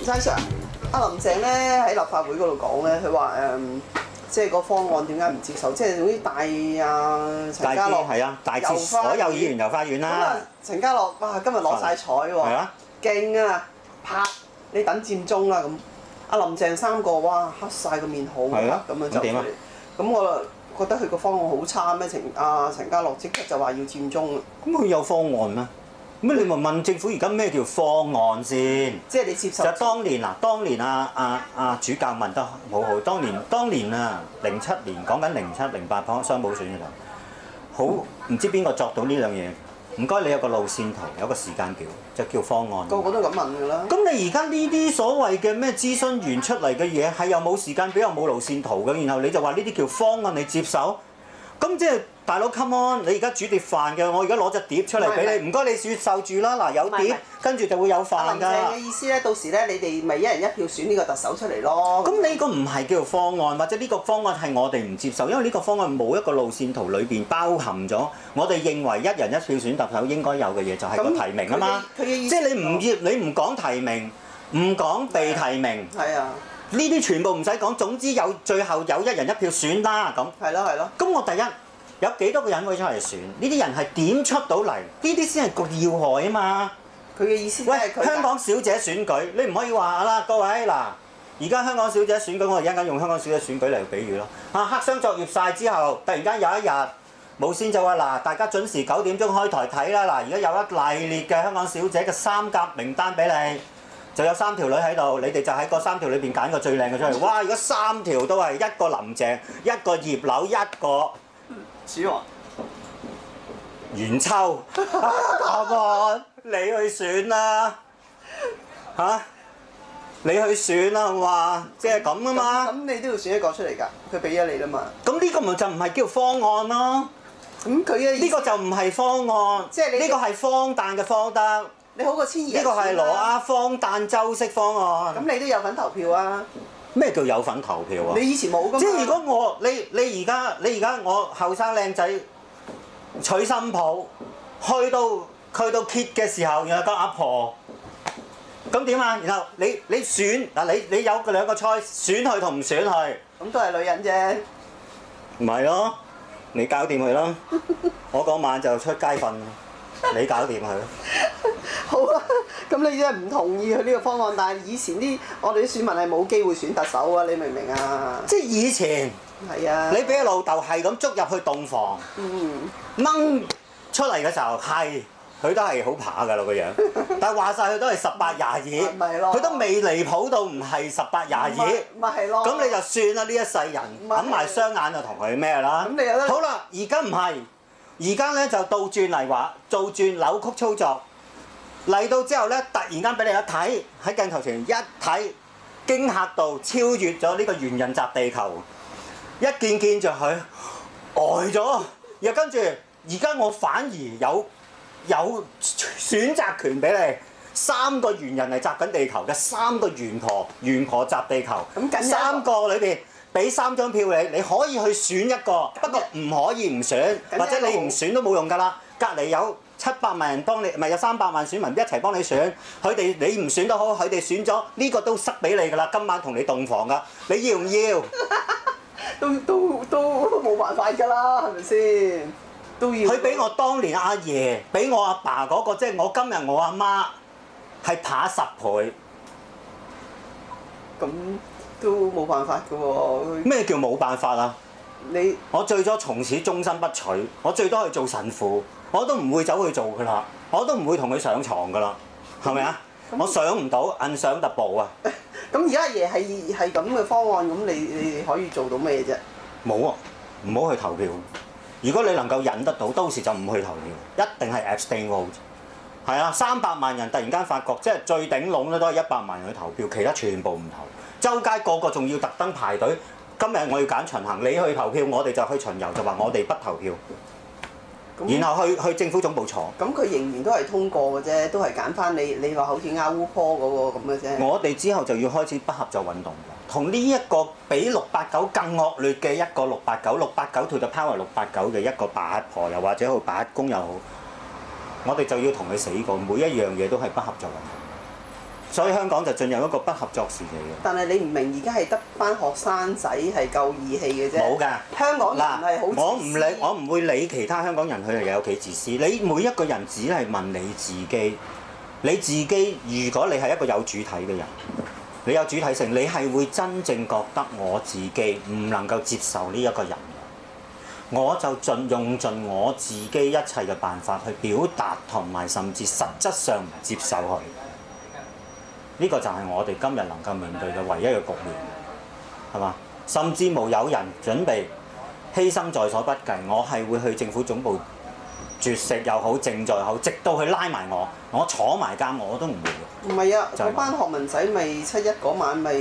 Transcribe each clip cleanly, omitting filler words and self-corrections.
齋 Sir，阿林鄭咧喺立法會嗰度講咧，佢話即係個方案點解唔接受？即係總之帶陳家樂係啊，大致所有議員遊花園啦。 陳家樂哇，今日攞晒彩喎， 係啊， 勁啊！拍你等佔中啦咁。阿林鄭3個哇黑晒個面好黑咁樣就點啊？ 咁我覺得佢個方案好差咩？陳家樂即刻就話要佔中。 咁佢有方案咩？咁你咪問政府而家咩叫方案先？ 即係你接受。 就當年主教問得好好。當年啊07年講緊07、08雙補選嘅時候，好唔知邊個作到呢樣嘢？唔該，你有個路線圖，有個時間表，就叫方案。 個個都咁問㗎啦。咁你而家呢啲所謂嘅咩諮詢員出嚟嘅嘢，係又冇時間表，又冇路線圖嘅，然後你就話呢啲叫方案，你接受？咁即係大佬 come on，你而家煮碟飯嘅，我而家攞隻碟出嚟俾你，唔該你接受住啦。嗱有碟，跟住就會有飯㗎。林鄭嘅意思咧，到時咧你哋咪一人一票選呢個特首出嚟咯。咁你個唔係叫做方案，或者呢個方案係我哋唔接受，因為呢個方案冇一個路線圖裏邊包含咗我哋認為一人一票選特首應該有嘅嘢，就係個提名啊嘛。即係你唔講提名，唔講被提名。係啊。呢啲全部唔使講，總之最後有一人一票選啦咁。係咯係咯。咁我第一有幾多個人會出嚟選？呢啲人係點出到嚟？呢啲先係個要害啊嘛。佢嘅意思即係香港小姐選舉，你唔可以話啦，各位嗱，而家香港小姐選舉，我哋一陣間用香港小姐選舉嚟比喻咯。黑箱作業晒之後，突然間有一日無線就話嗱，大家準時9點鐘開台睇啦。嗱，而家有一系列嘅香港小姐嘅3甲名單俾你。就有3條女喺度，你哋就喺個3條裏邊揀個最靚嘅出嚟。哇！如果3條都係一個林鄭、一個葉劉、一個子華、袁秋，你去選啦嚇！你去選啦，好嘛？即係咁啊嘛。咁你都要選一個出嚟㗎，佢俾咗你啦嘛。咁呢個咪就唔係叫方案咯。咁佢嘅呢個就唔係方案，即係呢個係荒誕嘅方德。你好過千二人。呢個係羅亞荒誕周式方案。咁你都有份投票啊？咩叫有份投票啊？你以前冇㗎嘛？即係如果你而家我後生靚仔娶新抱，去到揭嘅時候，然後個阿婆，咁點啊？然後你選嗱，你有2個菜，選去同唔選去？咁都係女人啫。唔係咯，你搞掂佢啦。我嗰晚就出街瞓。你搞掂佢。好啊，咁你真係唔同意佢呢個方案，但係以前我哋啲選民係冇機會選特首啊，你明唔明啊？即係以前。係啊。你俾老豆係咁捉入去洞房，掹出嚟嘅時候係，佢都係好怕㗎啦個樣。但係話晒佢都係18-22，咪咯。佢都未離譜到唔係18-22。咪係咯。咁你就算啦，呢一世人揞埋雙眼就同佢咩啦？咁你有得。好啦，而家唔係。而家咧就倒轉嚟話，做轉扭曲操作嚟到之後咧，突然間俾你一睇喺鏡頭前一睇，驚嚇到超越咗呢個猿人襲地球，一見著佢呆咗，又跟住而家我反而有選擇權俾你，3個猿人係襲緊地球嘅，3個猿婆襲地球，3個裏邊。俾3張票你可以去選一個，不過唔可以唔選，或者你唔選都冇用㗎啦。隔離有700萬人幫你，咪有300萬選民一齊幫你選，佢哋你唔選都好，佢哋選咗呢個都塞俾你㗎啦。今晚同你洞房㗎，你要唔要？都冇辦法㗎啦，係咪先？都要。佢俾我當年阿爺，俾我阿爸嗰個，即係我今日我阿媽係打10倍。咁。都冇辦法㗎喎。咩叫冇辦法啊？我最多從此終身不娶，我最多去做神父，我都唔會走去做㗎啦，我都唔會同佢上床㗎啦，係咪啊？我上唔到，unshoutable啊！咁而家阿爺係咁嘅方案，咁你可以做到咩啫？冇啊，唔好去投票。如果你能夠忍得到，到時就唔去投票，一定係 abstain vote。係啊，300萬人突然間發覺，即係最頂籠咧都係100萬人去投票，其他全部唔投。周街個個仲要特登排隊。今日我要揀巡行，你去投票，我哋就去巡遊，就話我哋不投票。然後去政府總部坐。咁佢仍然都係通過嘅啫，都係揀翻你話好似亞烏坡嗰個咁嘅啫。我哋之後就要開始不合作運動，同呢一個比689更惡劣嘅一個689 to the power 689嘅一個八婆又或者好八公又好，我哋就要同佢死過，每一樣嘢都係不合作運動。 所以香港就進入一個不合作時期嘅。 但係你唔明，而家係得班學生仔係夠義氣嘅啫。 冇㗎， 香港人係好自私。 我唔會理其他香港人佢係有幾自私。你每一個人只係問你自己，你自己如果你係一個有主體嘅人，你有主體性，你係會真正覺得我自己唔能夠接受呢一個人。我就用盡我自己一切嘅辦法去表達，同埋甚至實質上唔接受佢。呢個就係我哋今日能夠面對嘅唯一嘅局面，係嘛？甚至無有人準備犧牲在所不計，我係會去政府總部絕食又好，靜坐又好，直到佢拉埋我坐埋監我都唔會。 唔係啊，嗰班學民仔咪7·1嗰晚咪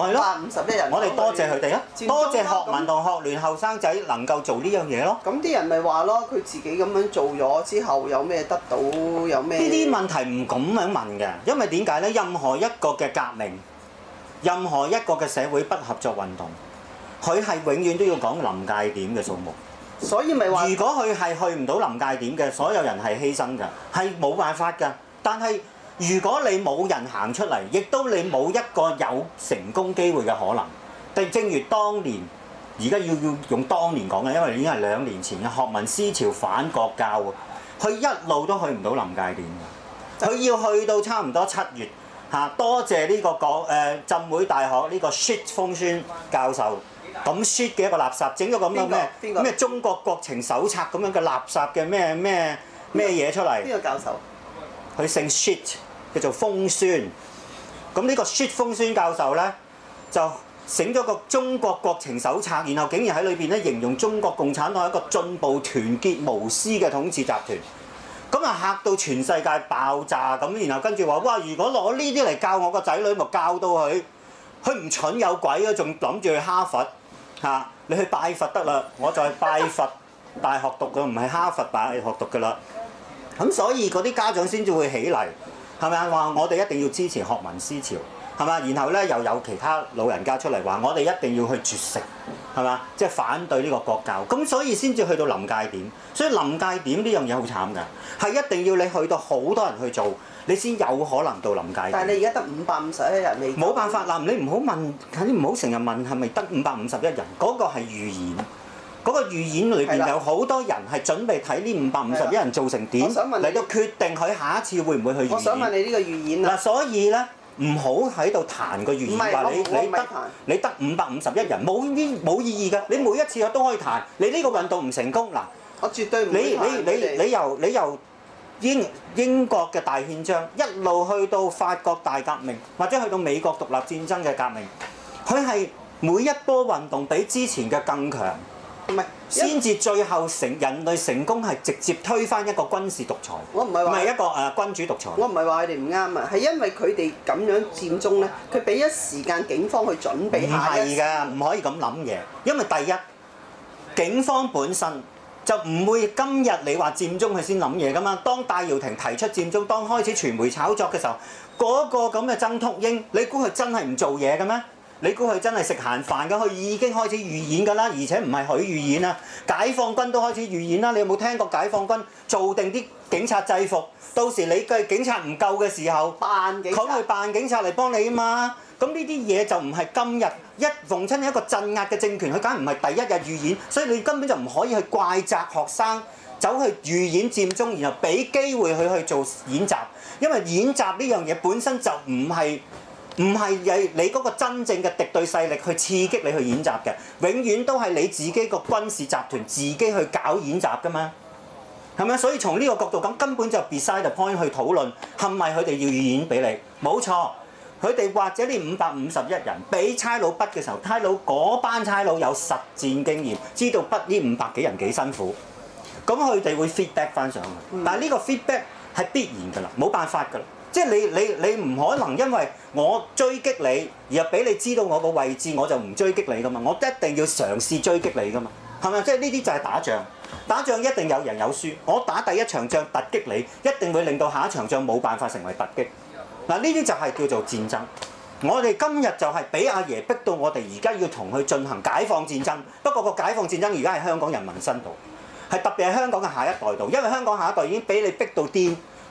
551人。 我哋多謝佢哋啊，多謝學民同學聯後生仔能夠做呢樣嘢咯。 咁啲人咪話咯，佢自己咁樣做咗之後有咩得到，有咩？ 呢啲問題唔咁樣問嘅，因為點解呢？任何一個嘅革命，任何一個嘅社會不合作運動，佢係永遠都要講臨界點嘅數目。 所以咪話， 如果佢係去唔到臨界點嘅，所有人係犧牲㗎，係冇辦法㗎。但係如果你冇人行出嚟，亦都你冇一個有成功機會嘅可能。但正如當年，而家要用當年講嘅，因為已經係2年前嘅學民思潮反國教喎，佢一路都去唔到臨界點嘅，佢要去到差唔多7月嚇。多謝呢個浸會大學呢個 shit 風宣教授。咁 shit 嘅一個垃圾，整咗個咁嘅咩中國國情手冊咁樣嘅垃圾嘅咩嘢出嚟？ 邊個教授？ 佢姓 shit，叫做風宣。咁呢個 shit 風宣教授咧，就整咗個中國國情手冊，然後竟然喺裏邊咧形容中國共產黨係一個進步、團結、無私嘅統治集團。咁啊嚇到全世界爆炸咁，然後跟住話：哇！如果攞呢啲嚟教我個仔女，咪教到佢唔蠢有鬼啊！仲諗住去哈佛。嚇！你去拜佛得啦，我就係拜佛大學讀嘅，唔係哈佛大學讀嘅啦。咁所以嗰啲家長先至會起嚟，係咪啊？話我哋一定要支持學民思潮，係嘛？然後咧又有其他老人家出嚟話，我哋一定要去絕食，係嘛？即係反對呢個國教。咁所以先至去到臨界點。所以臨界點呢樣嘢好慘㗎，係一定要你去到好多人去做，你先有可能到臨界點。 但係你而家得551人未？ 冇辦法嗱，你唔好問，你唔好成日問係咪得551人，嗰個係預演，嗰個預演裏邊有好多人係準備睇呢551人做成點嚟到決定佢下一次會唔會去預演。 我想問你呢個預演啊！ 嗱，所以咧唔好喺度彈個預演話你得551人，冇意義㗎。你每一次都可以彈，你呢個運動唔成功嗱， 我絕對唔會彈你由英國嘅大憲章一路去到法國大革命，或者去到美國獨立戰爭嘅革命，佢係每一波運動比之前嘅更強， 唔係先至最後人類成功係直接推翻一個軍事獨裁， 我唔係話一個君主獨裁。 我唔係話佢哋唔啱啊，係因為佢哋咁樣佔中咧，佢俾咗時間警方去準備下一。 唔係㗎，唔可以咁諗嘢，因為第一警方本身。就唔會今日你話佔中佢先諗嘢㗎嘛？當戴耀廷提出佔中，當開始傳媒炒作嘅時候，嗰個咁嘅曾禿英，你估佢真係唔做嘢嘅咩？你估佢真係食閒飯㗎？佢已經開始預演㗎啦，而且唔係佢預演啊，解放軍都開始預演啦。你有冇聽過解放軍做定啲警察制服？到時你嘅警察唔夠嘅時候，佢去扮警察嚟幫你啊嘛。咁呢啲嘢就唔係今日一逢親一個鎮壓嘅政權，佢梗係唔係第一日預演，所以你根本就唔可以去怪責學生走去預演佔中，然後俾機會佢去做演習，因為演習呢樣嘢本身就唔係你嗰個真正嘅敵對勢力去刺激你去演習嘅，永遠都係你自己個軍事集團自己去搞演習㗎嘛，係咪？所以從呢個角度講，根本就 beside the point 去討論係咪佢哋要預演俾你，冇錯。佢哋或者呢551人俾差佬畢嘅時候，差佬嗰班差佬有實戰經驗，知道畢呢500幾人幾辛苦，咁佢哋會 feedback 翻上去。但係呢個 feedback 係必然㗎啦，冇辦法㗎啦。即係你唔可能因為我追擊你，而俾你知道我個位置，我就唔追擊你㗎嘛。我一定要嘗試追擊你㗎嘛，係咪？即係呢啲就係打仗，打仗一定有贏有輸。我打第一場仗突擊你，一定會令到下一場仗冇辦法成為突擊。嗱，呢啲就係叫做戰爭。我哋今日就係俾阿爺逼到我哋而家要同佢進行解放戰爭。不過個解放戰爭而家係香港人民身度，係特別係香港嘅下一代度，因為香港下一代已經俾你逼到癲，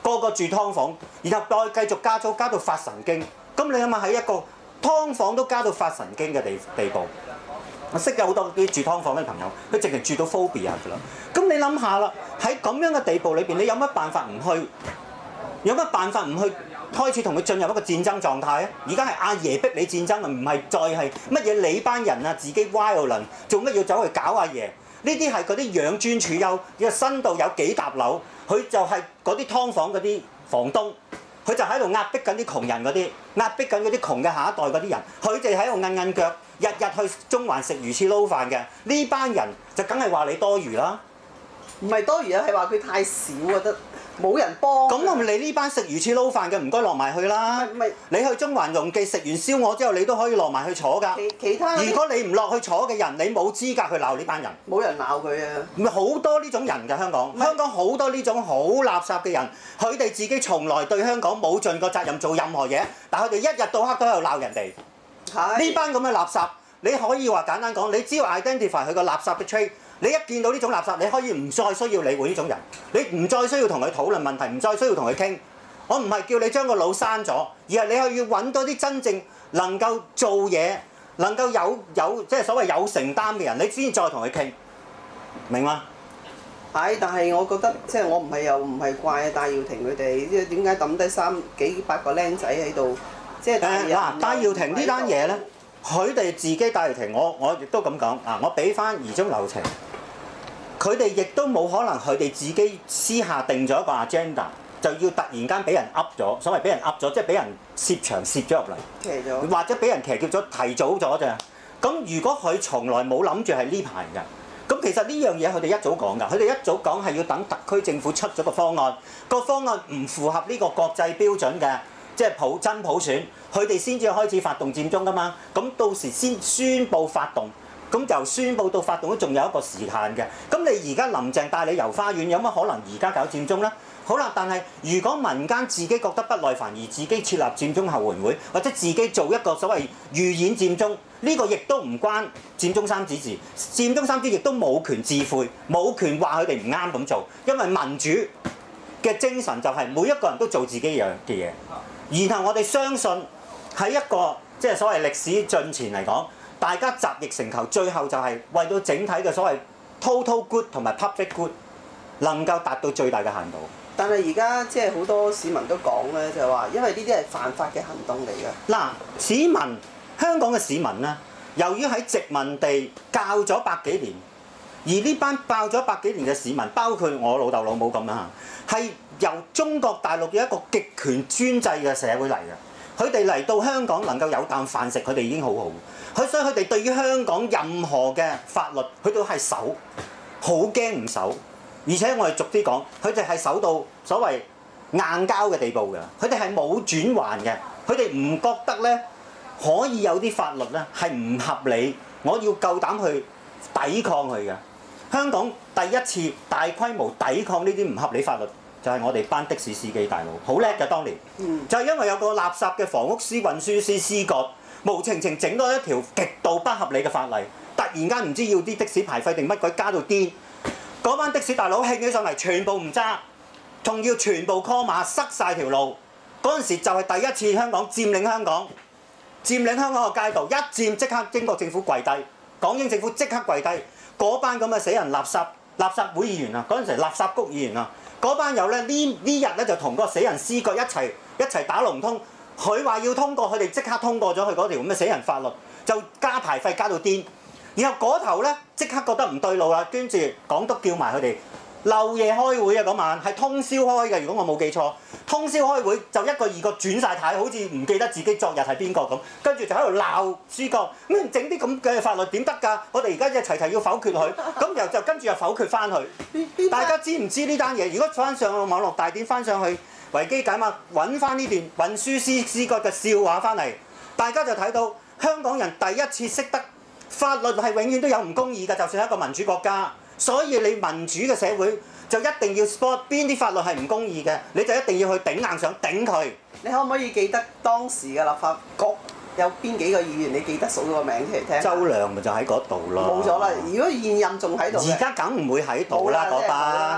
個個住劏房，然後再繼續加租，加到發神經。咁你諗下喺一個劏房都加到發神經嘅地步，我識有好多啲住劏房嘅朋友，佢直情住到 phobia 㗎啦。咁你諗下啦，喺咁樣嘅地步裏邊，你有乜辦法唔去？有乜辦法唔去開始同佢進入一個戰爭狀態啊？而家係阿爺逼你戰爭啊，唔係再係乜嘢你班人啊自己 violent 做乜要走去搞阿爺？呢啲係嗰啲養尊處優，嘅新度有幾笪樓，佢就係嗰啲劏房嗰啲房東，佢就喺度壓迫緊啲窮人嗰啲，壓迫緊嗰啲窮嘅下一代嗰啲人，佢哋喺度韌韌腳，日日去中環食魚翅撈飯嘅呢班人就梗係話你多餘啦。 唔係多餘啊，係話佢太少啊，得冇人幫。 咁我咪你呢班食魚翅撈飯嘅唔該落埋去啦。你去中環容記食完燒鵝之後，你都可以落埋去坐㗎。 其他如果你唔落去坐嘅人，你冇資格去鬧呢班人。 冇人鬧佢啊！ 唔係好多呢種人㗎，香港好多呢種好垃圾嘅人，佢哋自己從來對香港冇盡過責任做任何嘢，但係佢哋一日到黑都喺度鬧人哋。呢班咁嘅垃圾，你可以話簡單講，你只要 identify 佢個垃圾嘅 trait。你一見到呢種垃圾，你可以唔再需要理會呢種人，你唔再需要同佢討論問題，唔再需要同佢傾。我唔係叫你將個腦刪咗，而係你係要揾到啲真正能夠做嘢、能夠有即係所謂有承擔嘅人，你先再同佢傾，明嗎？ 係，但係我覺得即係我唔係怪戴耀廷佢哋，即係點解抌低幾百個僆仔喺度？即係戴耀廷呢單嘢咧，佢哋自己戴耀廷，我亦都咁講啊，我俾翻疑中留情。佢哋亦都冇可能，佢哋自己私下定咗一個 agenda，就要突然間俾人噏咗，所謂俾人噏咗，即係俾人攝場攝咗入嚟， 騎咗， 或者俾人騎劫咗，提早咗啫。咁如果佢從來冇諗住係呢排嘅，咁其實呢樣嘢佢哋一早講㗎，佢哋一早講係要等特區政府出咗個方案，個方案唔符合呢個國際標準嘅，即係真普選，佢哋先至開始發動佔中㗎嘛。咁到時先宣佈發動。咁由宣佈到發動都仲有一個時限嘅。咁你而家林鄭帶你遊花園，有乜可能而家搞佔中呢？好啦，但係如果民間自己覺得不耐煩而自己設立佔中後援會，或者自己做一個所謂預演佔中，呢個亦都唔關佔中三子事。佔中三子亦都冇權自悔，冇權話佢哋唔啱咁做，因為民主嘅精神就係每一個人都做自己嘅嘢。然後我哋相信喺一個即係所謂歷史進前嚟講。大家集腋成裘，最後就係為到整體嘅所謂 total good 同埋 public good 能夠達到最大嘅限度。 但係而家即係好多市民都講咧，就係話因為呢啲係犯法嘅行動嚟嘅。 嗱，市民香港嘅市民咧，由於喺殖民地教咗百幾年，而呢班教咗百幾年嘅市民，包括我老豆老母咁樣嚇，係由中國大陸嘅一個極權專制嘅社會嚟嘅。佢哋嚟到香港能夠有啖飯食，佢哋已經好好。所以佢哋對於香港任何嘅法律，佢都係守，好驚唔守。而且我哋逐啲講，佢哋係守到所謂硬膠嘅地步嘅，佢哋係冇轉圜嘅，佢哋唔覺得咧可以有啲法律咧係唔合理，我要夠膽去抵抗佢嘅。香港第一次大規模抵抗呢啲唔合理法律，就係我哋班的士司機大佬，好叻嘅當年，就係因為有個垃圾嘅房屋司運輸司司葛。無情情整多一條極度不合理嘅法例，突然間唔知要啲的士牌費定乜鬼加到癲，嗰班的士大佬興起上嚟，全部唔揸，仲要全部 call 馬塞晒條路。嗰陣時就係第一次香港佔領香港，佔領香港個街道，一佔即刻英國政府跪低，港英政府即刻跪低。嗰班咁嘅死人垃圾會議員啊，嗰陣時垃圾局議員啊，嗰班友咧呢日咧就同個死人司葛一齊打龍通。佢話要通過，佢哋即刻通過咗佢嗰條咁嘅死人法律，就加牌費加到癲。然後嗰頭咧即刻覺得唔對路啦，跟住港督叫埋佢哋漏夜開會啊！嗰晚係通宵開嘅，如果我冇記錯，通宵開會就一個二個轉晒軚，好似唔記得自己昨日係邊個咁，跟住就喺度鬧司葛，咩整啲咁嘅法律點得㗎？我哋而家一齊要否決佢，咁又就跟住又否決翻佢。大家知唔知呢單嘢？如果翻上個網絡大典翻上去。維基解密揾翻呢段運輸司葛嘅笑話翻嚟，大家就睇到香港人第一次識得法律係永遠都有唔公義嘅，就算係一個民主國家。所以你民主嘅社會就一定要 spot 邊啲法律係唔公義嘅，你就一定要去頂硬上頂佢。 你可唔可以記得當時嘅立法局有邊幾個議員？你記得數個名出嚟聽。 周亮咪就喺嗰度咯。 冇咗啦！如果現任仲喺度， 而家梗唔會喺度啦嗰班。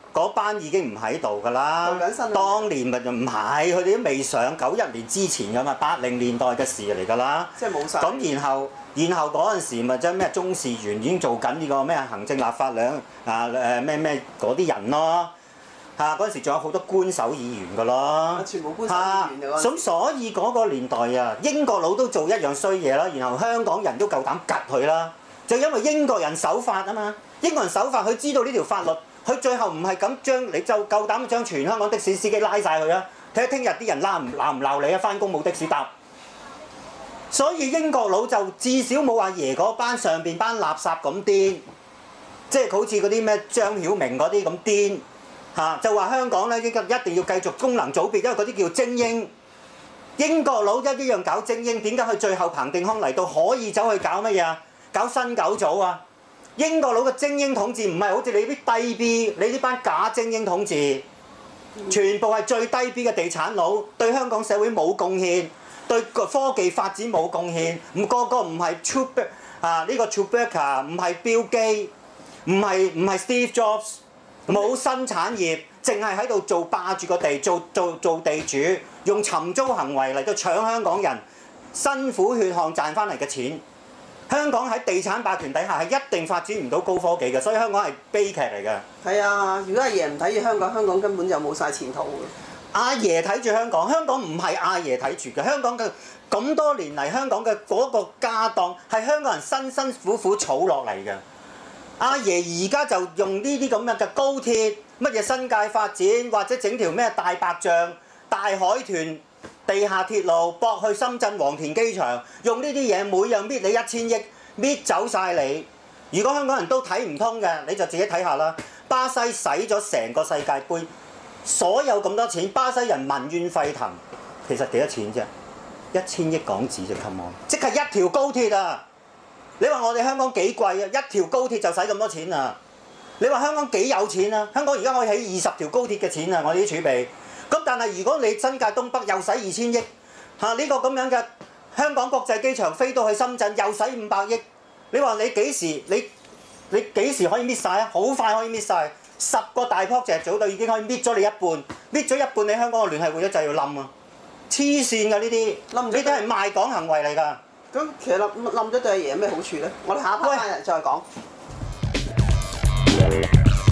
嗰班已經唔喺度㗎啦。 做緊新當年咪就唔係，佢哋都未上91年之前㗎嘛，80年代嘅事嚟㗎啦。 即係冇晒。 咁然後嗰陣時咪即係咩中事員已經做緊呢個咩行政立法咩嗰啲人咯。嗰陣時仲有好多官守議員㗎咯。 全部官守議員㗎。 咁所以嗰個年代啊，英國佬都做一樣衰嘢啦，然後香港人都夠膽趌佢啦。就因為英國人守法啊嘛，英國人守法，佢知道呢條法律，佢最後唔係咁將你就夠膽將全香港的士司機拉晒佢啊！睇下聽日啲人鬧唔鬧你啊？翻工冇的士搭，所以英國佬就至少冇阿爺嗰班上邊班垃圾咁癲，即係好似嗰啲咩張曉明嗰啲咁癲嚇，就話香港咧一定要繼續功能組別，因為嗰啲叫精英。英國佬一樣搞精英，點解佢最後彭定康嚟到可以走去搞乜嘢啊？搞新九組啊！英國佬嘅精英統治唔係好似你啲低 B， 你呢班假精英統治，全部係最低 B 嘅地產佬，對香港社會冇貢獻，對科技發展冇貢獻，個唔係呢個 Chewbacca， 唔係 Bill Gates， 唔係 Steve Jobs， 冇新產業，淨係喺度做霸住個地，做地主，用尋租行為嚟到搶香港人辛苦血汗賺翻嚟嘅錢。香港喺地產霸權底下係一定發展唔到高科技嘅，所以香港係悲劇嚟嘅。 係啊，如果阿爺唔睇住香港，香港根本就冇晒前途嘅。 阿爺睇住香港，香港唔係阿爺睇住嘅。香港嘅咁多年嚟，香港嘅嗰個家當係香港人辛辛苦苦儲落嚟嘅。阿爺而家就用呢啲咁樣嘅高鐵，乜嘢新界發展，或者整條咩大白象、大海豚地下鐵路駁去深圳黃田機場，用呢啲嘢每樣搣你1000億，搣走晒你。如果香港人都睇唔通嘅，你就自己睇下啦。巴西使咗成個世界盃，所有咁多錢，巴西人民怨沸騰。其實幾多錢啫？1000億港紙啫 ，come on！ 即係一條高鐵啊！你話我哋香港幾貴啊？一條高鐵就使咁多錢啊！你話香港幾有錢啊？香港而家可以起20條高鐵嘅錢啊！我哋啲儲備。咁但係如果你新界東北又使2000億，呢個咁樣嘅香港國際機場飛到去深圳又使500億，你話你幾時可以搣晒啊？好快可以搣晒，10個大 project 早就已經可以搣咗你一半，搣咗一半你香港嘅聯繫匯率就要冧啊！黐線㗎呢啲，呢啲係賣港行為嚟㗎。 咁其實冧咗對阿爺有咩好處咧？我哋下一 part 翻嚟再講。